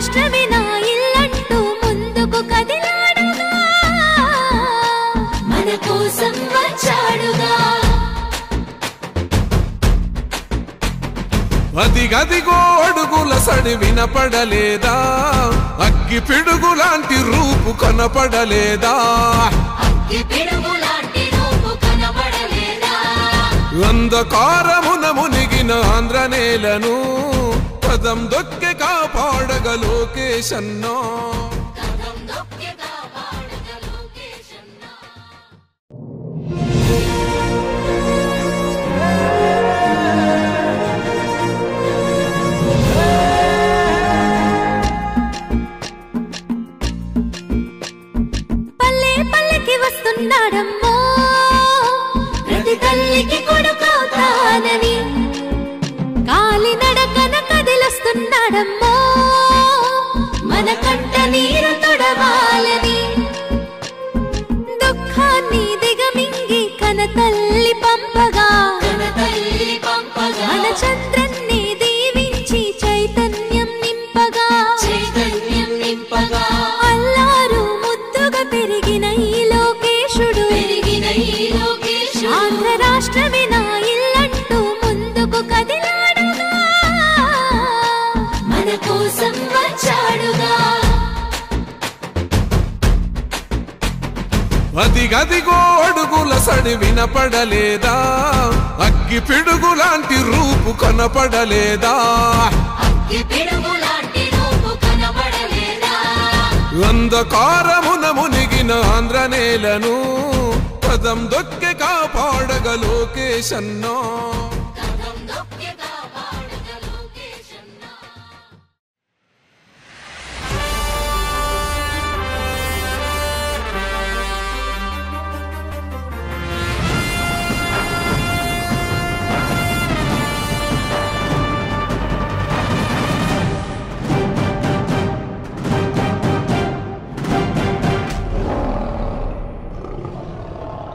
రాష్ట్రమే నా ఇల్లంటూ ముందుకు కదిలాడుగా మన కోసం వచ్చాడుగా అదిగదిగో అడుగుల సడి వినపడలేదా అగ్గి పిడుగులాంటి రూపు కనపడలేదా అంధకారమున మునిగిన ఆంధ్రనేలను పదం దొక్కే కాపాడగ లోకేశన్నో పల్లె పల్లెకి వస్తున్నాడమ్మో ప్రతి తల్లికి కొడుకవుతానని కాలినడకన కదిలొస్తున్నాడమ్మో మన కంట నీరు తొడవాలని దుఃఖాన్ని దిగమింగి కనతల్లి పంపగా మన చంద్రన్ని దీవించి చైతన్యం నింపగా అల్లారు ముద్దుగా పెరిగిన ఈ లోకేశుడు ఆంధ్ర రాష్ట్రమే నా ఇల్లంటూ ముందుకు కదిలాడుగా మన కోసం వచ్చాడుగా అదిగదిగో అడుగుల సడి వినపడలేదా అగ్గి పిడుగులాంటి రూపు కనపడలేదా అంధకారమున మునిగిన ఆంధ్రనేలను పదం దొక్కే కాపాడగ లోకేశన్నో